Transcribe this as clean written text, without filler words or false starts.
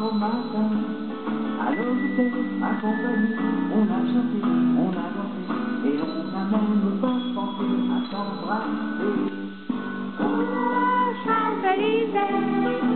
au matin. Alors j'étais accompagné, on a chanté, on a dansé, et on n'a même pas pensé à s'embrasser. Champs-Élysées.